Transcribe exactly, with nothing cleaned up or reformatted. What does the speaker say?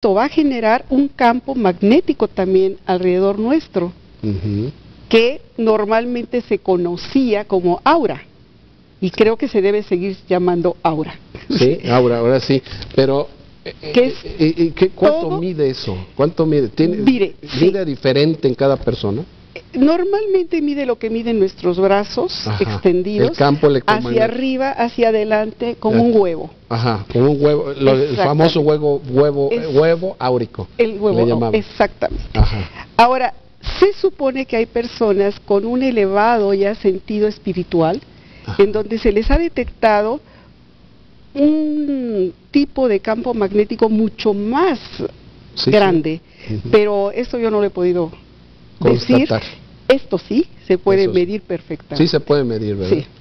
esto va a generar un campo magnético también alrededor nuestro, uh-huh. que normalmente se conocía como aura, y creo que se debe seguir llamando aura. Sí, aura, ahora sí, pero ¿Qué es ¿y, y, ¿cuánto todo? mide eso? ¿Cuánto mide? ¿Tiene, Mire, ¿Mide sí. diferente en cada persona? Normalmente mide lo que miden nuestros brazos, ajá, extendidos, el campo hacia arriba, hacia adelante, como un huevo. Ajá, como un huevo, lo, el famoso huevo, huevo, es, huevo áurico. El huevo, exactamente. Ajá. Ahora, se supone que hay personas con un elevado ya sentido espiritual, ajá, en donde se les ha detectado un tipo de campo magnético mucho más sí, grande, sí. Uh-huh. Pero eso yo no lo he podido constatar. Decir. Esto sí se puede Eso medir perfectamente. Sí se puede medir, ¿verdad? Sí.